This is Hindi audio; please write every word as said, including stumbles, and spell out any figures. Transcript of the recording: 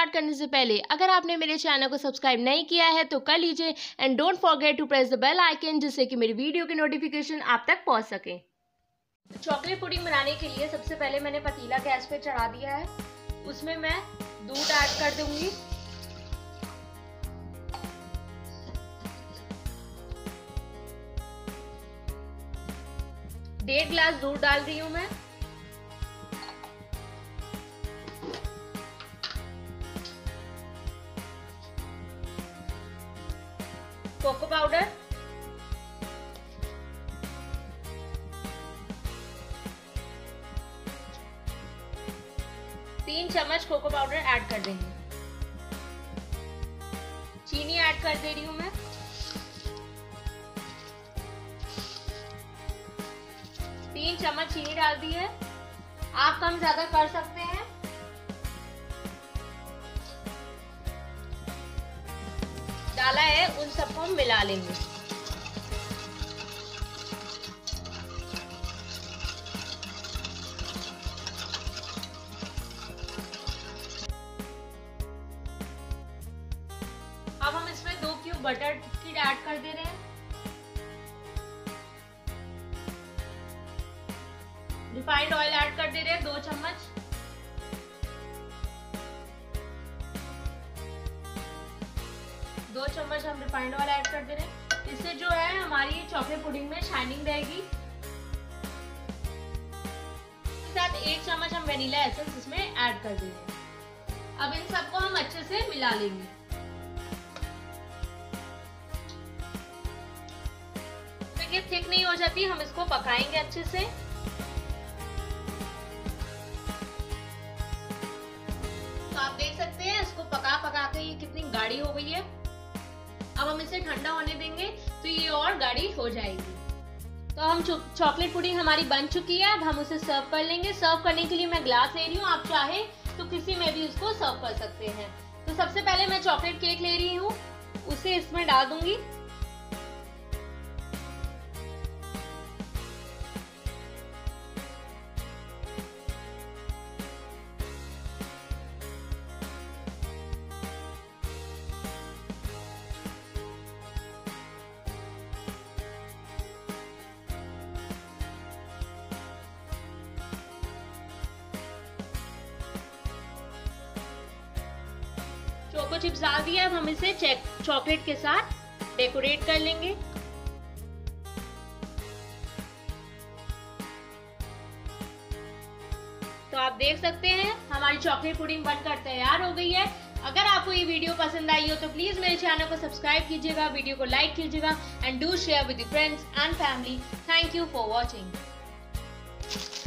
स्टार्ट करने से पहले अगर आपने मेरे चैनल को सब्सक्राइब नहीं किया है तो कर लीजिए and don't forget to press the bell icon, जिससे कि मेरी वीडियो की नोटिफिकेशन आप तक पहुंच सके। चॉकलेट पुडिंग बनाने के लिए सबसे पहले मैंने पतीला गैस पे चढ़ा दिया है। उसमें मैं दूध ऐड कर दूंगी। डेढ़ ग्लास दूध डाल रही हूं मैं। कोको पाउडर, तीन चम्मच कोको पाउडर ऐड कर देंगे। चीनी ऐड कर दे रही हूं मैं। तीन चम्मच चीनी डाल दी है। आप कम ज्यादा कर सकते हैं। डाला है, उन सबको हम मिला लेंगे। अब हम इसमें दो क्यूब बटर की ऐड कर दे रहे हैं। रिफाइंड ऑयल ऐड कर दे रहे हैं दो चम्मच। दो चम्मच हम रिफाइंड ऑयल ऐड कर दे रहे हैं। इससे जो है हमारी चॉकलेट पुडिंग में शाइनिंग रहेगी। इसके साथ एक चम्मच हम वेनिला एसेंस इसमें ऐड कर दे रहे हैं। अब इन सबको हम अच्छे से मिला लेंगे। देखिए थिक नहीं हो जाती, हम इसको पकाएंगे अच्छे से। तो आप देख सकते हैं इसको पका पका के ये कितनी गाढ़ी हो गई है। अब हम इसे ठंडा होने देंगे तो ये और गाढ़ी हो जाएगी। तो हम चॉकलेट पुडिंग हमारी बन चुकी है। अब हम उसे सर्व कर लेंगे। सर्व करने के लिए मैं ग्लास ले रही हूँ, आप चाहे तो किसी में भी उसको सर्व कर सकते हैं। तो सबसे पहले मैं चॉकलेट केक ले रही हूँ, उसे इसमें डाल दूंगी। चोको चिप्स डाल दिया। अब हम इसे चॉकलेट के साथ डेकोरेट कर लेंगे। तो आप देख सकते हैं हमारी चॉकलेट पुडिंग बनकर तैयार हो गई है। अगर आपको ये वीडियो पसंद आई हो तो प्लीज मेरे चैनल को सब्सक्राइब कीजिएगा, वीडियो को लाइक कीजिएगा and do share with your friends and family. Thank you for watching.